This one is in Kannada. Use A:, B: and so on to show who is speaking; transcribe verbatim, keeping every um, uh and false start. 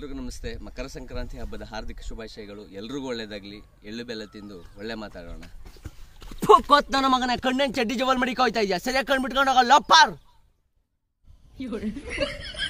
A: ಎಲ್ರಿಗೂ ನಮಸ್ತೆ. ಮಕರ ಸಂಕ್ರಾಂತಿ ಹಬ್ಬದ ಹಾರ್ದಿಕ ಶುಭಾಶಯಗಳು. ಎಲ್ರಿಗೂ ಒಳ್ಳೇದಾಗ್ಲಿ. ಎಳ್ಳು ಬೆಲ್ಲ ತಿಂದು ಒಳ್ಳೆ ಮಾತಾಡೋಣ.
B: ಕೊತ್ ನನ್ನ ಮಗನ ಕಣ್ಣೇನ್ ಚಡ್ಡಿ ಜವಲ್ ಮಡಿಕೋಯ್ತಾ ಇದೆಯಾ? ಸರಿಯಾಗಿ ಕಣ್ ಬಿಟ್ಕೊಂಡು ಹೋಗಲ್ಲ ಲೋಪಾರ್.